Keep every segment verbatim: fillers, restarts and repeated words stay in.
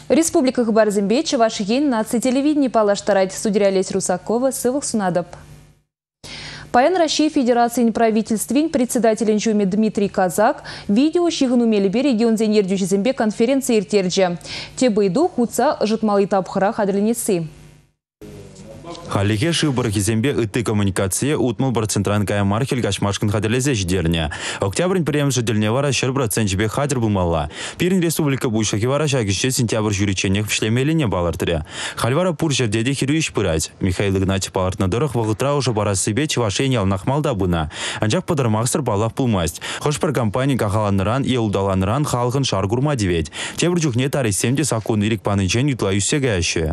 Республика Хабар-Зембе, Чувашиен, наци телевидение палаштарать, судья Олесь Русакова, сывых сунадоп. Паян России Федерации правительствен председатель Инчуми Дмитрий Казак видео щигнумелебе регион Зенердюши Зембе конференции иртерджи. Те бойду худца житмалы тапхара хадрлинесы. Халихе шибар хизембе ытты коммуникация утмал бар центранкая мархель гашмашкин хаделезе ждерня. Октябрь прием ждельне вара шербра ценчбе хадр булмала. Пирин республика буйшаки вара шагище сентябрь жюриченех в шлемеле не балартыря. Хальвара пуржер деде хируиш пырать. Михаил Игнатьев палартнадырых вагытра уже бара себе чевашение алнахмал дабына. Анжак подармахсыр балах пулмасть. Хош пар компания кахаланыран и удаланыран халхын шаргурма девять. Тебр жухне тари семьдесят акун ирик панычен ютлающе гаще.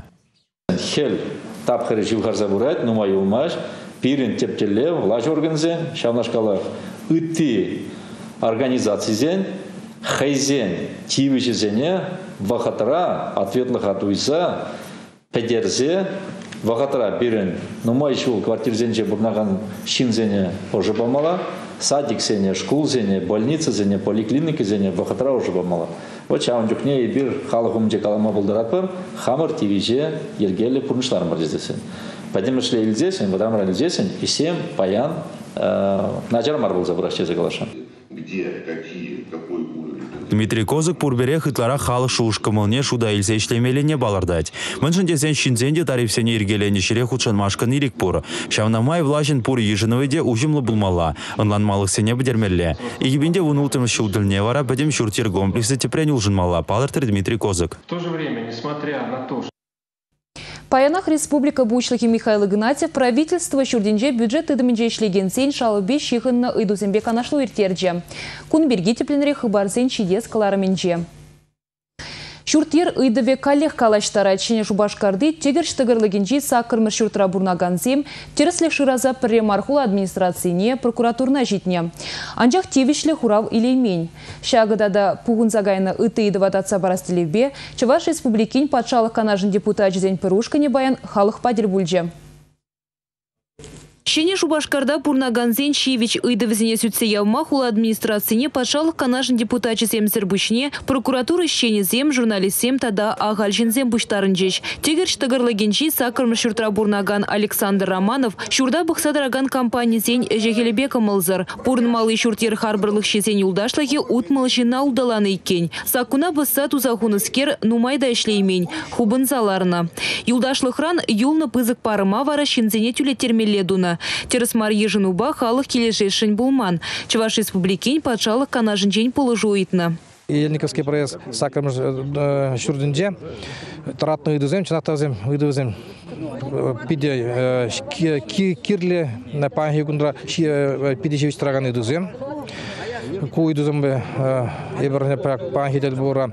Тапхары живхарза бурать, но мою умаш, пирин тептеле, власть организен, шавнашкала, ытты организации, хайзен, тивичезене, вахатара, ответных атуиса, педерзе, вахатара пирин, но мой шул квартирзенче бурнаган шинзене уже помала, садик зене, школ зене, больница зене, поликлиника зене, вахатара уже помала. Вот чаун жукне и бир халахумче калама булдаратпам, хамар тивиже ергеле пурнышларым бар здесен. Пойдем шли ильзесен, водам ильзесен, и семь паян наджар марбул забращи загалашан. Где, какие, какой уровень? Дмитрий Козак пурбере хытлара халы шушкамылне шуда илсе ишлемелене балардать. Мыншын десен шинзенде тарифсене иргелене шире худшан машкан ирик пур. Шавнамай влажен пур ежиновыде ужимлы булмала. Онланмалық сене бідермелле. Игибинде вунултым шулдылне вара бәдем шуртир комплексы тепрен улжынмала. Палартыр Дмитрий Козак. В то же время, несмотря на то, что Паянах Республика Бучлахи Михаил Игнатьев правительство Шурдинже бюджет идаминже ишлеген сень шалыбе шихынна идузембе канашлу иртерже. Кунберги тепленре хыбарсен чидес каларменже. Шуртер идове калех калаштара чене Шубашкарды тегер штыгырлыгенчи сакырмыр шуртра бурнаганзем тересле шираза пірре мархула администрацийне прокуратурна житне. Анжақ тевишле хурав илеймень. Шагадада пугунзагайна ыты идовататса барастелевбе Чуваш республикин патшалық канажын депутат жезен пырушкане баян халық падер бульже. Шене Шубашкарда пурнаганзен Шивич ыйдывзине сүтсе явма хула администрацийне патшалық канашын депутачы земсер бушне прокуратура шене зем журналистсем тада агальжинзем буштарынжеш. Тегер штыгырлыгенчи сакырмы шуртра бурнаган Александр Романов шурда бұқсадараган компания зен жегелебека мылзыр. Пурнмалы шуртер харбырлық шезен юлдашлығы утмыл жина удаланы икен. Сакуна бұсса тузахуныскер нумайда ишлеймень. Хубын заларына. Юлдашлықран юлны пызык парыма вара шинзене тюле термеледуна. Терес Марье Женуба халық келешешін булман. Чуваш республикин патшалық канажын жень полыжу итна. Ельниковский проезд сакрым шурдинже таратны идузем, чынақтазем идузем пиде кирле на панхи гундра пиде шевич траган идузем. Ку идузем бе еберне панхи дел бора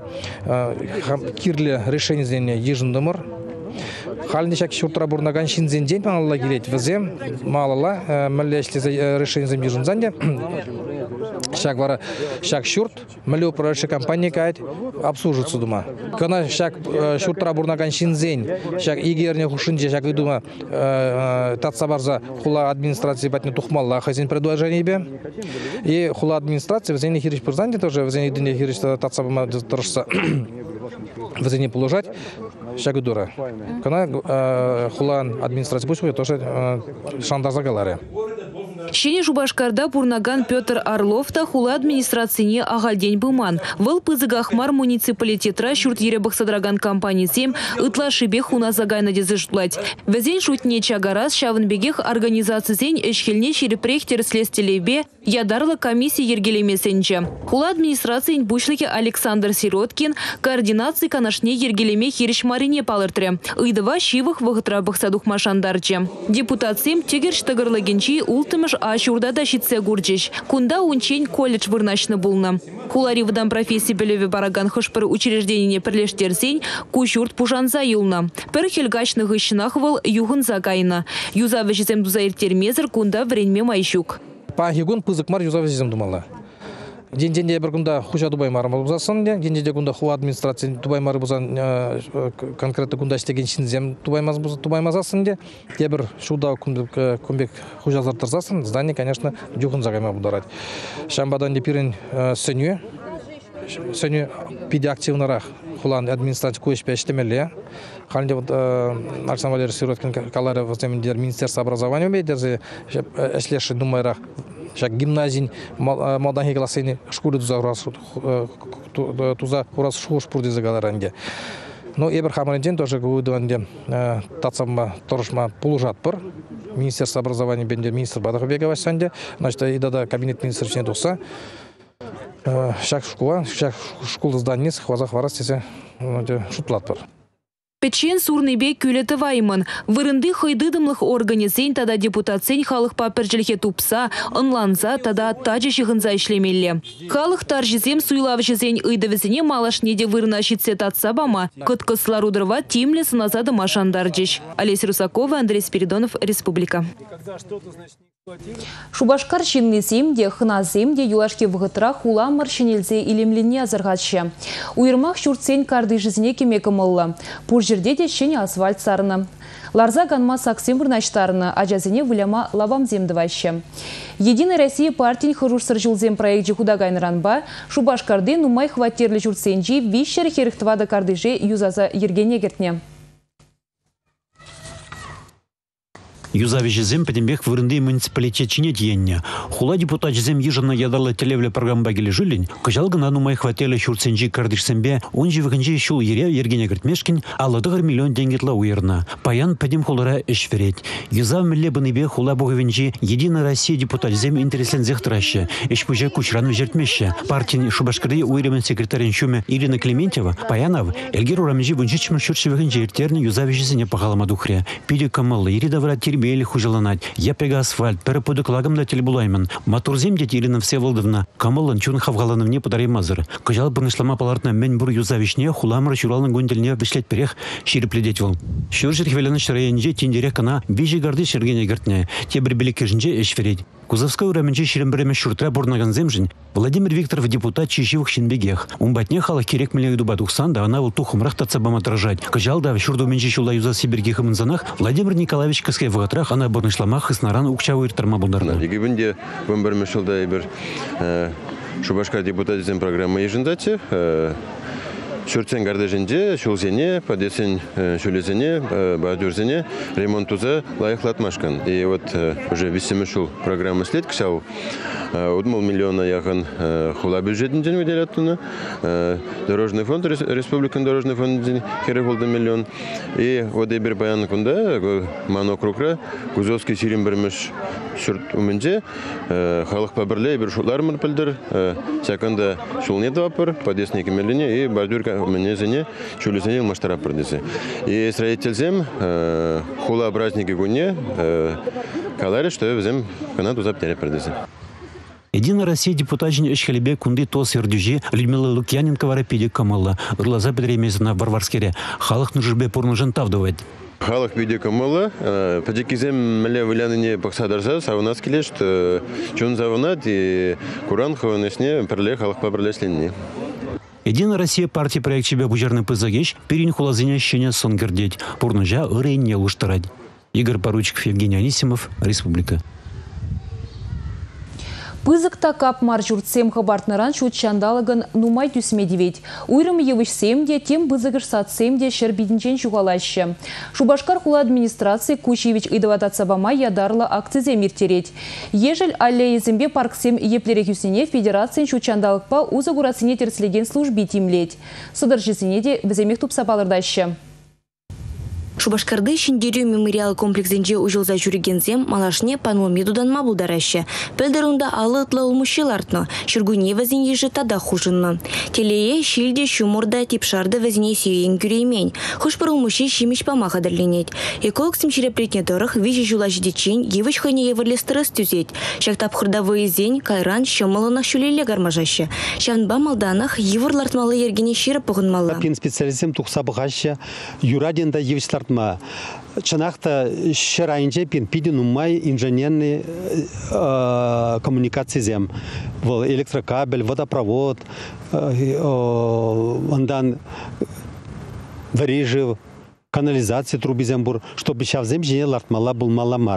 кирле решение зене ежіндымыр. Хални шак шуртра бурнаган шинзен день паналла келет везем малала мэллешле решение зем ежінзанде. Шак вара шак шурт мэлле управляющая компания кайт обслужит судума. Кана шак шуртра бурнаган шинзен шак игерне хушинже шак идума татсабарза хула администрации батне тухмалла хазин предложение бе. И хула администрации везене хириш прзанде тоже везене дине хириш татсабама торшса везене положать. Шагудура. Кана хулан администрации пусть тоже шандаза галаре. Шене Шубашкарда Пурнаган Петр Орлов-та хула администрацийне агальдень быман. Выл пызыгахмар муниципалитетра шурт еребах садраган компании сем ытла шибе хуна загайна дезыжтлать. Везень шутне чагарас шавынбегех организации зень эшхельне шерепрех терслестелебе ядарла комиссии ергелемесенче. Хула администрации бушлыхи Александр Сироткин координации канашне ергелеме хириш марине палыртре. Ыдова шивых вахытрабах садух машандарче. Депутат сем тегер штагырлагенчи ултымыш а шурда дащице гурджиш. Кунда унчень колледж вырначны булна. Хулари выдам профессии белеве бараган хошпыр учреждение перлештерсень кушурт пужанза юлна. Пер хельгачных ищинах выл югын загайна. Юза вежизем дузаир термезер кунда вренме майщук. Пахигун пызыкмар юза вежизем думала. День-день бір күнда хужа Дубай мармал бұзасын, день-день күнда хуа администрация Дубай мары бұзан конкретті күнда істеген шинзем Дубай мазасын де, дебір шуда күнбек хужа зартырзасын, здание, конечно, дюхын загайма бұдарад. Шамбадан депирін сөню, сөню пиде активнырақ хулан администрация көшпе иштемеле. Халде вот Александр Валерьевич Сироткин калары воземдер Министерство образования медерзе эшлеши думайрах шак гимназий молодые классыны школы туза урас туза урас школ спорт галаранге. Но эбер хамаренден тоже гуйдуанде тацамма торышма пулужат пыр. Министерство образования бендер министр Бадахбекова санде, значит идада кабинет министров не доса. Шак школа, шак школа здание хвазах варас тесе шутлат пыр. Печен сурныбек күлеті ваймын. Вырынды хойдыдымлық организен тада депутатсен халық паперджілге тупса, ынланса тада тажы шығынза ішлемелі. Халық таржызем суйлавжызен ыйдывізіне малаш неде вырына щитсе татса бама, кыткыслар удырва тимлі сыназады машандарджиш. Олеся Русакова, Андрей Спиридонов, Республика. Шубашкар шинны земде, хына земде юлашки вғытра хула маршинелзе илемленне азырғатшы. Уйырмақ шуртсен карды жизіне кемекі мұлла. Пур жерде де шене асфальт сарыны. Ларза ганма саксим вырнаштарыны, ажазіне выляма лавам земдываще. Единая Россия партин хырушсыр жылзем проект худа гайныранба, Шубашкарды нумай хватерлі журтсенжи вишер херіхтвада кардыжи юзаза ергене кертне. Юзавижезем педембех вырынды муниципалитет чинет енне. Хула депутат жезем еженно ядарлы телевле программа геле жилин, кожалгана нумай хватели шурценжи кардышсембе, он же выгонжи шул ере ергене гертмешкин, алладыгар миллион денгетла уерна. Паян педем хулара эшвереть. Юзав миллебаныбе хула боговинжи, Единая Россия депутат жезем интереслен зехтраще, эшпуже кучран вежертмеще. Партин Шубашкарды уйремен секретарин шуме Ирина Клементьева, Паянов, Эльгер урамжи вунжичмар шурши выгонжи ертерни юзавижезене пахалама духре. Пиди камалла, ирида вратир Бели хужаланать. Я пега асфальт, переподок лагом на телебулайман. Матурзем дядь Ирина Всеволодовна. Камалан чун хавгаланым не подари мазыр. Кожал бы нашлама палартна мен бур юзавишне, хуламра чуралын гондельне обешлять перех, шире пледеть вол. Щуржит хвеляна шарайенже, тиндерекана, бижи гарды шергене гертне. Те бребели кежнже эшвереть. Кузовская ураменче ширембреме шуртра бурнаган земжин. Владимир Викторов депутат чищевых шинбегех. Умбатне халах керек милек дубатухсан, да она вол тухумрах тацабам отражать. Кожал да шурду менче шула юза сибиргих и манзанах. Владимир Николаевич Каскай вгатрах, она бурнышламах и снаран укчавы иртарма булдарна. Егибенде вымберме шулда ибер Шубашкар депутат зем программа ежендате. Шурцен гардаженде, шулзене, подесен шулезене, бадюрзене, ремонтуза лайхлатмашкан. И вот уже весьма шул программа след кшау. Удмал миллиона яхан хула бюджетный день выделят туда. Дорожный фонд, республикан дорожный фонд хереволда миллион. И вот ибер баян кунда, мано крукра, Кузовский сирим бермеш шурт уменде, халах паберле ибер шулар мырпылдыр, сяканда шул не двапыр, подесник миллионе и бадюрка мне зене шулезене маштара продесы. И строительзем хула праздники гуне, калари что взем канаду заптери продесы. Единая Россия депутатжин Эшхалебе кунды тос ердюжи Людмила Лукьяненко варапиде камалла. Урлаза бедремезна Варварскере. Халах нужбе порнужен тавдывать. Халах биде камалла. Падикизем мле выляныне паксадарса, а у нас келешт чун заванат и Куран хаванесне перле халах пабрлесленне. Единая Россия партия проект себе бужерный пызагеш перин хулазыня щеня сонгердеть. Порнужа ырейне луштарать. Игорь Поручиков, Евгений Анисимов, Республика. Пызык такап маржуртсем хабартнаран шут чандалаган нумай тюсмедевет. Уйрым евышсемде, тем бызыгыш сатсемде шербидинчен шугалаще. Шубашкар хула администрации Кучевич идаватат сабама ядарла акцизем иртереть. Ежель алле изембе парксем еплерекюсине федерациян шут чандалыкпа узагурацине терслеген служби тимлеть. Содержисинеде беземех тупсапалырдаще. Шубашкарды шиндерю мемориал комплексенже ужылза жүргензем малашне паномедудан мабулдараще. Пелдерунда алы ытлы улмущелартно, шүргуне вазин ежі тада хужынны. Телее шилде шумурда типшарды вазине сүйен күреймен. Хуш бір улмущи шимиш памаға дырленет. Эколог симшерепретне дырых вижи жула жидечен евыш хыне еврлестырыс түзет. Шактап хырдавы зень кайран шымылынах шүлеле гармажаще. Шавнба малданах еврлартмалы ергене ширы пұғынмалы. Пин специализм тухсабығаще юраденда евышлар Чанахта шарайнже пин пидин умай инженерный э, коммуникации зем, электрокабель, водопровод, андан варежи, канализация трубы зембур, чтобы сейчас зем же лартмала был маламар.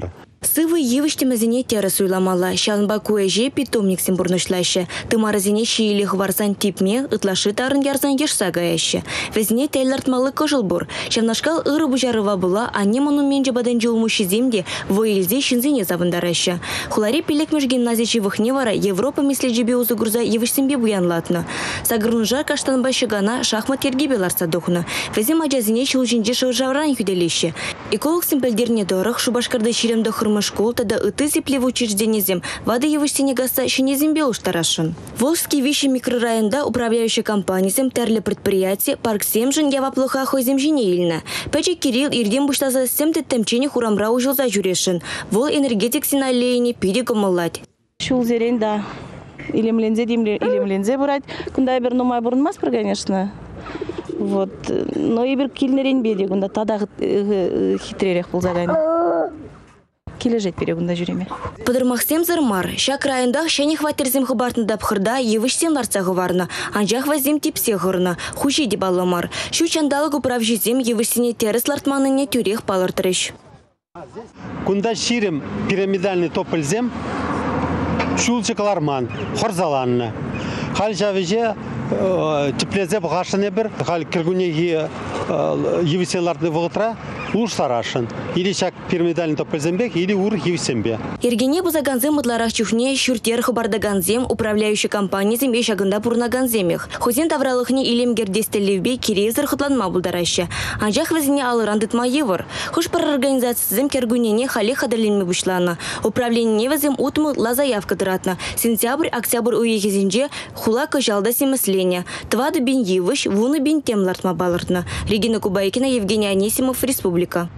Сывы евіштемізіне тері суйламала. Шалынба көеже питомник симбурнышлашы. Тымарызіне шиелі хварсан типме, ытлашы тарын ярзан ешса гаяшы. Везіне тәйлартмалы кожыл бұр. Шавнашкал ыры бұжарыва бұла, анне монуменже бадан жылмуши земде войылзе шинзене завындарашы. Хулари пилекмеш гимназия вахне вара Европа мисле жебе узы груза евіштембе буянлатны. Сагырнужа каштанба шыгана шахмат ергебелар садохны. Везем ажазіне шылжинже шылжавран юделеші. Эколог симпелдерне дорог, Шубашкарды ширемді хырмы школ, тада ыты зипле в учрежденезем, вады евыштене гаса шинезембе уштарашын. Волжский виши микрорайонда управляющая компаниям терле предприятие парк семжин яваплыха хойземжине илна. Пече Кирилл ирдем буштаза сем теттемчене хурамра ужилза jureshin. Вол энергетик синалейни пиди комалать. Шул зерен да. Илемлензе димле илемлензе бурать. Кунда бер номай бурнмас пр, конечно. Вот. Но и бер кильнерен беди, кунда тада хитререк был загань. Кележет перегунда жүреме. Подырмахсем зармар. Шак райондах шәне хватерзем хыбартны дапхырда евышсем ларца хыварны. Анжах вазем типсе хырны. Хуши дебалымар. Шу чандалык управ жезем евышсене терес лартманыне тюрех палыртырыш. Кунда ширим пирамидальный топользем, шулчыкларман, хорзаланны. Хал жавеже теплезе бғашыне бір, хал кіргунеге евыселарды вғытра, ур сарашын. Или шак пирамидальный топользембек, или ур евысембе. Ергене бузаганзем мыдларах чухне шүртер хыбардаганзем управляющий компаниязем бе шагында пурнаганземех. Хозен тавралыхне илем гердестелевбе кирезір хытланма булдарашы. Анжах везіне алыран дытма евыр. Хуш пар организациязем кергунене хали хадырленме бушланы. Управление везем утмы лазаявка дыратна. Сентябрь-октябрь уехезенже хула кыжалда семеслене. Твады бин евыш, вуны бин темлартма балыртна. Регина Кубайкина, Евгений Анисимов, Республика.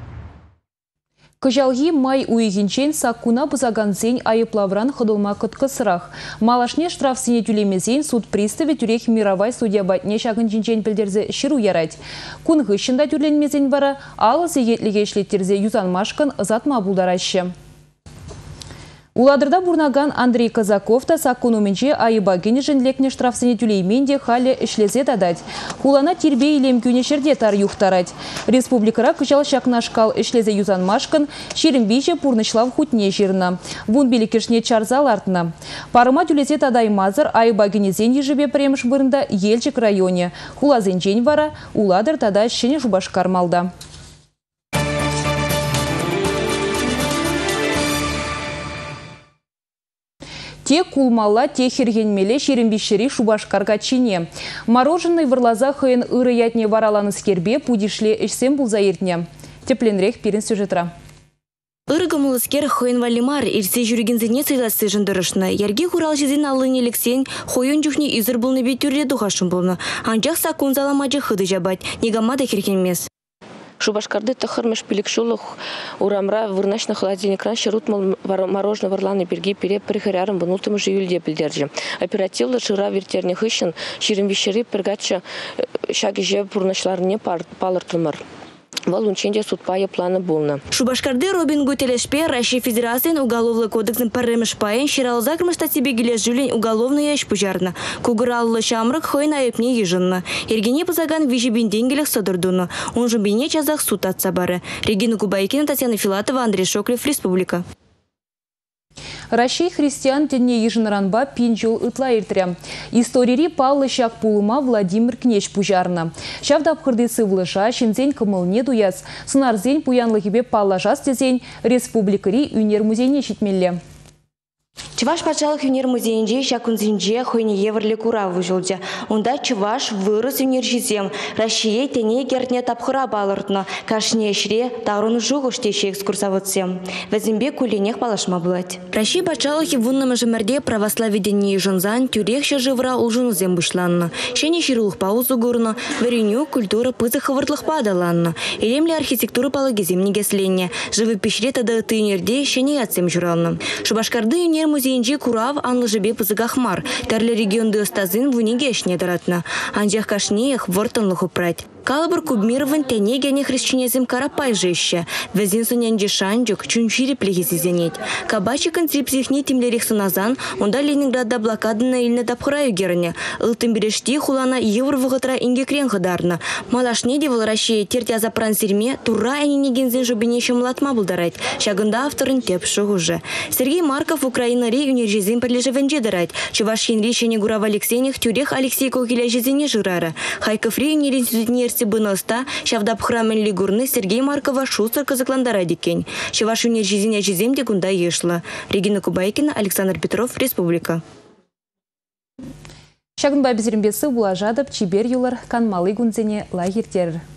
Кыжалги май уйгенчен саккуна бузаганзен айыплавран ходылма кыткысырах. Малашне штрафсыне тюлемезен суд приставе тюрех мировай судья батне шагын жинчен пілдерзе шыру ярать. Кун гышында тюрленмезен вара, алы зегетліге ішлеттерзе юзанмашкан затма булдарашы. Уладырда бурнаган Андрей Казаков та саккунуменче айыбагене жінлекне штрафсыне тюлейменде халі ішлезе дадать. Хулана тирбе илем күнешерде тар юхтарать. Республикара кычал шакнашкал ішлезе юзанмашкан, шерімбейше пурнышлав хутне жерна. Вун белекешне чарзал артына. Парыма тюлезе тадай мазыр айыбагенезен ежебе премш бұрында Елчик районе. Хулазен жень вара, уладыр тада шене Шубашкар малда. Те кулмала, те хергенмеле шерімбешері Шубашкарға чине. Мороженый варлаза хыйын ыры ятне вараланы скербе пудишле ішсем бұл заертне. Тепленрек пирин сюжетра. Ыргамыл скер хыйын валимар, ирсе жүргензіне сыйласы жындырышны. Ерге хурал жезен алын елексен, хойын жүхне изыр бұлны бетюрле дұғашын бұлны. Анжақ сакун заламаджы хыды жабать, негамада хергенмес. Шубашкарды тахырмеш пиликшулых урамра вырнаш на холодильник кран шерут мороженое варланы берги пере прихарярым бунутым живюльде пильдерджи. Оперативлы шыра вертерне хыщен, ширим вещери пергача шаги же пурнашларне палыртылмар. Валунченде судпая планы булна. Шубашкарды Робин Гутелешпе Россия Федерациян уголовный кодексен парремеш паян ширал закрмыш статье гилеш жюлень уголовный ящ пужарна. Кугураллы шамрак хойн айыпне ежынна. Ергене позаган вижи бинденгелях содордуна. Он же бине чазах суд отца бары. Регина Кубайкина, Татьяна Филатова, Андрей Шоклев, Республика. Россия христиан тенне ежынранба пинчул ытла иртря. Историри паллы шак пулыма Владимир Кнеч пужарна. Шавда обхырдысы влыша, шинзень кымылне дуяц. Сынарзень пуянлыгебе паллажас тезень республикари юнер музейне шитмелле. Чуваш пачалых юнер музейнже шакунзинже хойне еврле кура выжылды. Онда Чуваш вырос юнер жезем. Россия тене гертне тапхыра балыртна. Кашне шре тарун жугуштеше экскурсоводсем. Вазимбе кулинех палашма булать. Россия пачалых вуннамы жемерде православидение жонзан тюрех шажывра улжунузем бушланна. Шене ширулых паузу гурна. Вареню культура пызы хавыртлых падаланна. Илемле архитектура палагизем негесленне. Живы пещре тада тынерде шене ятсем журанна. Шубашкарды юнер музейнже курав анлы жебе пызыгахмар. Тәрлі регионды остазын вунеге ішне даратна. Анжақ кашнеях вортынлық упрать. Калабыр Кубмировын тәне гәне хрещенезем карапай жище. Вәзін сөненде шанджук, чунчири плехизизенет. Кабачикын трипсихне тимлерих сыназан, онда Ленинградда блокадына илне тапхыраю герне. Ылтын берешти хулана евр вғытра инге крен ғыдарны. Малашне девыл Россия тертя запран сирме, тура әніне гензен жубенеше млатма бұлдарайт. Шагында авторын теп шығыжы. Сергей Марков Украина рей унержезен пірлежевенже дарайт. Чувашин решение Гурав Алексеев тюрех Алексей Кокиля жезене жырары. Хайков рей унерзинерси быныста, шавдап храмен лигурны Сергей Маркова шустер казакландара декен. Чуваш унержезене жеземде гунда ешла. Регина Кубайкина, Александр Петров, Республика. Шагын бәбізірімбесі бұлажадып, чибер юлар канмалы гүнзене лагертер.